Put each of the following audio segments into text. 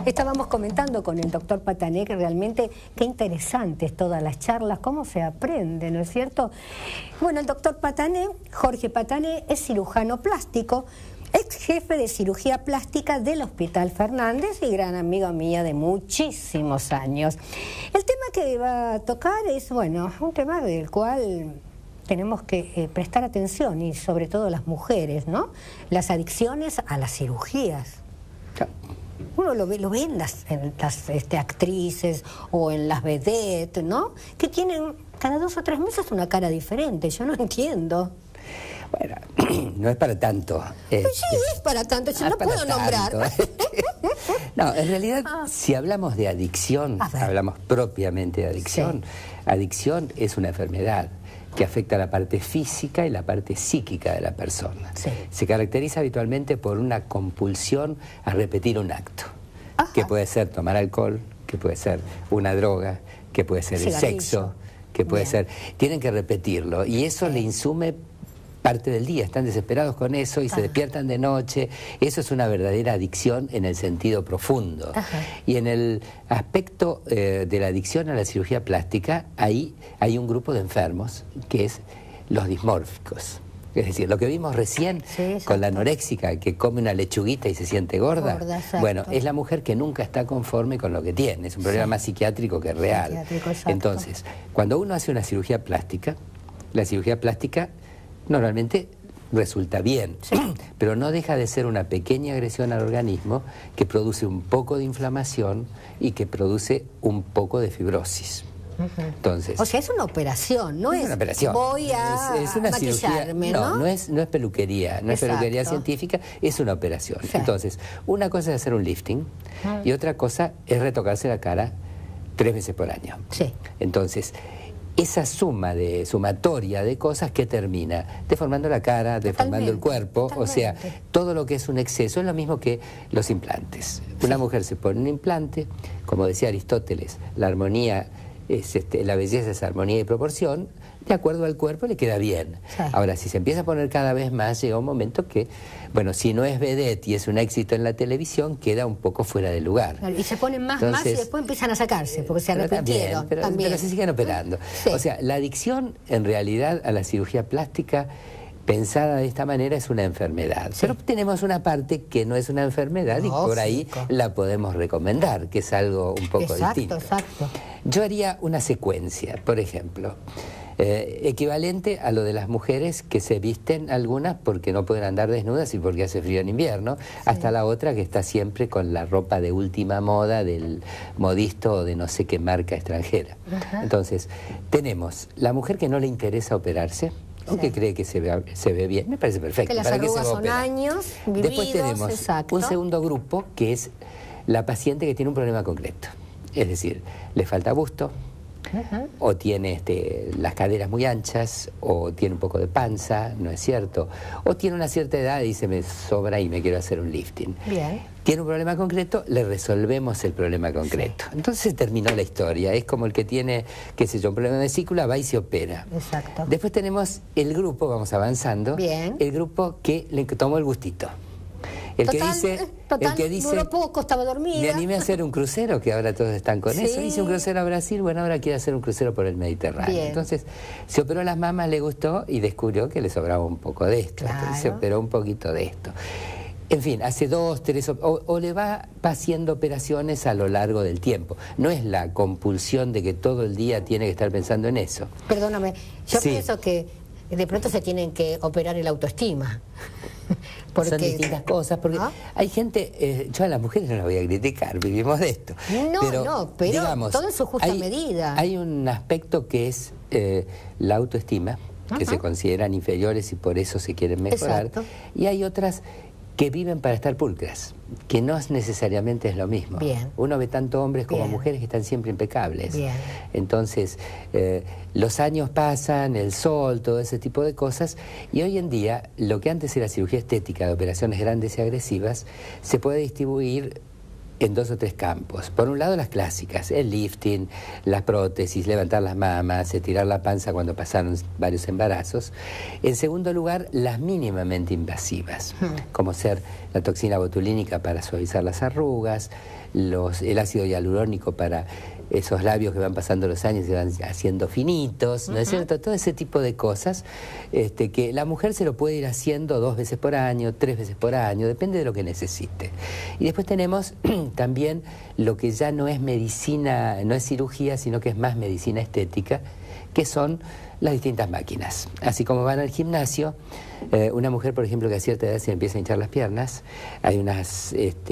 Estábamos comentando con el doctor Patané que realmente qué interesantes todas las charlas, cómo se aprende, ¿no es cierto? Bueno, el doctor Patané, Jorge Patané, es cirujano plástico, ex jefe de cirugía plástica del Hospital Fernández y gran amigo mío de muchísimos años. El tema que va a tocar es, bueno, un tema del cual tenemos que prestar atención, y sobre todo las mujeres, ¿no? Las adicciones a las cirugías. Uno lo ve en las actrices o en las vedettes, ¿no? Que tienen cada 2 o 3 meses una cara diferente. Yo no entiendo. Bueno, no es para tanto. Pues sí, es para tanto, yo no puedo nombrar. No, en realidad, si hablamos de adicción, hablamos propiamente de adicción. Sí. Adicción es una enfermedad que afecta la parte física y la parte psíquica de la persona. Sí. Se caracteriza habitualmente por una compulsión a repetir un acto, que puede ser tomar alcohol, que puede ser una droga, que puede ser el sexo, que puede ser... Tienen que repetirlo y eso le insume parte del día, están desesperados con eso y se despiertan de noche. Eso es una verdadera adicción en el sentido profundo. Y en el aspecto de la adicción a la cirugía plástica, ahí hay un grupo de enfermos que es los dismórficos. Es decir, lo que vimos recién con la anoréxica que come una lechuguita y se siente gorda, bueno, es la mujer que nunca está conforme con lo que tiene. Es un problema más psiquiátrico que real. Entonces, cuando uno hace una cirugía plástica, la cirugía plástica normalmente resulta bien, pero no deja de ser una pequeña agresión al organismo que produce un poco de inflamación y que produce un poco de fibrosis. Entonces, o sea, es una operación, no es una operación. Voy a una maquillarme, cirugía, no es peluquería, no es peluquería científica, es una operación. Entonces, una cosa es hacer un lifting y otra cosa es retocarse la cara 3 veces por año. Entonces, esa sumatoria de cosas que termina deformando la cara, deformando el cuerpo, o sea, todo lo que es un exceso es lo mismo que los implantes. Una mujer se pone un implante, como decía Aristóteles, la armonía es la belleza es armonía y proporción, de acuerdo al cuerpo le queda bien. Ahora, si se empieza a poner cada vez más, llega un momento que, bueno, si no es vedette y es un éxito en la televisión, queda un poco fuera de lugar. Y se ponen más y después empiezan a sacarse, porque se arrepintieron. Pero se siguen operando. O sea, la adicción, en realidad, a la cirugía plástica, pensada de esta manera, es una enfermedad. Pero tenemos una parte que no es una enfermedad y por ahí la podemos recomendar, que es algo un poco distinto. Yo haría una secuencia, por ejemplo, equivalente a lo de las mujeres que se visten algunas porque no pueden andar desnudas y porque hace frío en invierno, hasta la otra que está siempre con la ropa de última moda del modisto o de no sé qué marca extranjera. Entonces, tenemos la mujer que no le interesa operarse, o que cree que se ve bien, me parece perfecto. Que las arrugas son años vividos. Después tenemos un segundo grupo que es la paciente que tiene un problema concreto. Es decir, le falta busto, o tiene las caderas muy anchas, o tiene un poco de panza, ¿no es cierto? O tiene una cierta edad y dice, me sobra y me quiero hacer un lifting. Tiene un problema concreto, le resolvemos el problema concreto. Entonces terminó la historia. Es como el que tiene, qué sé yo, un problema de vesícula, va y se opera. Después tenemos el grupo, vamos avanzando, el grupo que le tomó el gustito. El que dice, duró poco, estaba dormida. Me animé a hacer un crucero, que ahora todos están con eso. Hice un crucero a Brasil, bueno, ahora quiere hacer un crucero por el Mediterráneo. Entonces, se operó las mamas, le gustó y descubrió que le sobraba un poco de esto. Entonces, se operó un poquito de esto. En fin, hace 2, 3, o le va haciendo operaciones a lo largo del tiempo. No es la compulsión de que todo el día tiene que estar pensando en eso. Perdóname, yo pienso que de pronto se tienen que operar el autoestima. Son distintas cosas, porque hay gente, yo a las mujeres no las voy a criticar, vivimos de esto. Pero digamos, todo en su justa medida. Hay un aspecto que es la autoestima, que se consideran inferiores y por eso se quieren mejorar, y hay otras que viven para estar pulcras, que no necesariamente es lo mismo. Uno ve tanto hombres como mujeres que están siempre impecables. Entonces, los años pasan, el sol, todo ese tipo de cosas, y hoy en día, lo que antes era cirugía estética de operaciones grandes y agresivas, se puede distribuir en 2 o 3 campos. Por un lado, las clásicas, el lifting, las prótesis, levantar las mamas, estirar la panza cuando pasaron varios embarazos. En segundo lugar, las mínimamente invasivas, como ser la toxina botulínica para suavizar las arrugas, el ácido hialurónico para esos labios que van pasando los años y se van haciendo finitos, ¿no es cierto? Todo ese tipo de cosas que la mujer se lo puede ir haciendo 2 veces por año, 3 veces por año, depende de lo que necesite. Y después tenemos también lo que ya no es medicina, no es cirugía, sino que es más medicina estética, que son las distintas máquinas. Así como van al gimnasio, una mujer, por ejemplo, que a cierta edad se empieza a hinchar las piernas, hay unas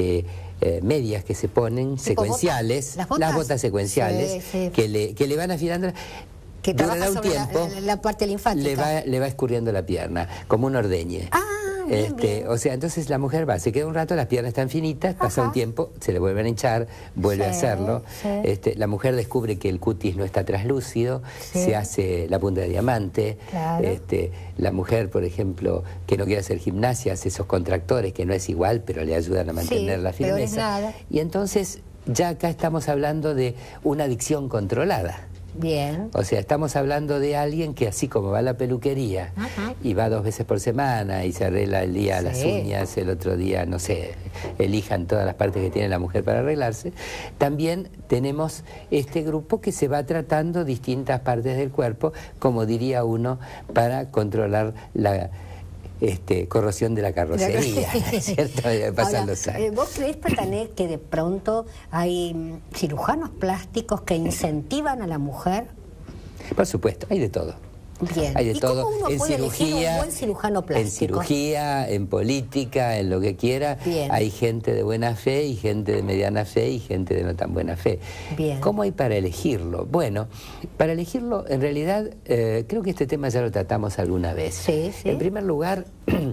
medias que se ponen secuenciales, las botas secuenciales, sí. que le van afilando, que durará un tiempo, la parte linfática, le va escurriendo la pierna, como un ordeñe. Bien, bien. O sea, entonces la mujer se queda un rato, las piernas están finitas, pasa un tiempo, se le vuelven a hinchar, vuelve a hacerlo. Sí. La mujer descubre que el cutis no está traslúcido, se hace la punta de diamante. Claro. La mujer, por ejemplo, que no quiere hacer gimnasia, hace esos contractores que no es igual, pero le ayudan a mantener la firmeza. Y entonces ya acá estamos hablando de una adicción controlada. Bien. O sea, estamos hablando de alguien que así como va a la peluquería y va 2 veces por semana y se arregla el día las uñas, el otro día, no sé, elijan todas las partes que tiene la mujer para arreglarse, también tenemos este grupo que se va tratando distintas partes del cuerpo, como diría uno, para controlar la corrosión de la carrocería, ¿cierto? Pasan los años. ¿Vos creés, Patané, que de pronto hay cirujanos plásticos que incentivan a la mujer? Por supuesto, hay de todo. Bien. Hay de ¿Y todo. cómo uno puede elegir un buen cirujano plástico? En cirugía, en política, en lo que quiera. Bien. Hay gente de buena fe y gente de mediana fe y gente de no tan buena fe. Bien. ¿Cómo hay para elegirlo? Bueno, para elegirlo, en realidad, creo que este tema ya lo tratamos alguna vez. Sí, sí. En primer lugar,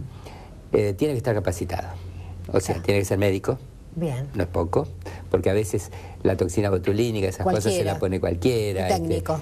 tiene que estar capacitado. O sea, tiene que ser médico. Bien. No es poco, porque a veces la toxina botulínica, esas cosas se la pone cualquiera. Técnico.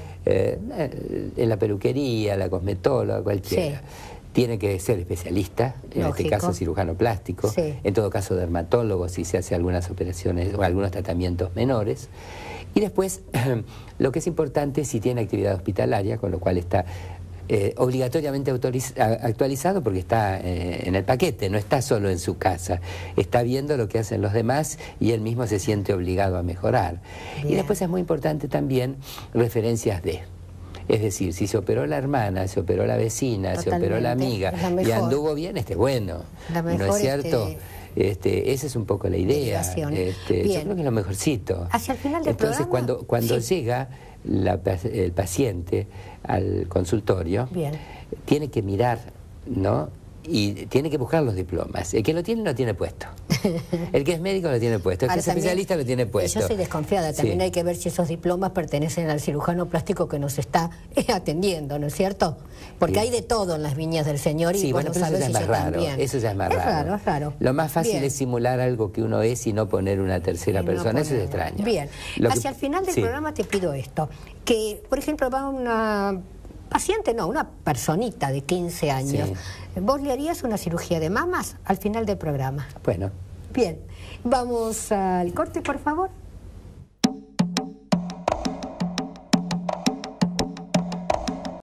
En la peluquería, la cosmetóloga, cualquiera. Sí. Tiene que ser especialista, en este caso cirujano plástico, en todo caso dermatólogo si se hace algunas operaciones o algunos tratamientos menores. Y después, lo que es importante, si tiene actividad hospitalaria, con lo cual está obligatoriamente actualizado porque está en el paquete, no está solo en su casa, está viendo lo que hacen los demás y él mismo se siente obligado a mejorar. Bien. Y después es muy importante también referencias de... Es decir, si se operó la hermana, se operó la vecina, se operó la amiga y anduvo bien, bueno, ¿no es cierto? Esa es un poco la idea. Yo creo que es lo mejorcito. Hacia el final del Entonces, programa, cuando llega el paciente al consultorio, tiene que mirar, ¿no? Y tiene que buscar los diplomas. El que lo tiene, lo tiene puesto. El que es médico lo tiene puesto. El que es especialista lo tiene puesto. Yo soy desconfiada. También hay que ver si esos diplomas pertenecen al cirujano plástico que nos está atendiendo, ¿no es cierto? Porque hay de todo en las viñas del Señor y bueno, pero eso ya es más raro. Eso ya es más raro. Es raro. Lo más fácil es simular algo que uno es y no poner una tercera persona. Eso es extraño. Bien. Hacia el final del programa te pido esto. Que, por ejemplo, va una... paciente no, una personita de 15 años. ¿Vos le harías una cirugía de mamas al final del programa? Bueno. Bien. Vamos al corte, por favor.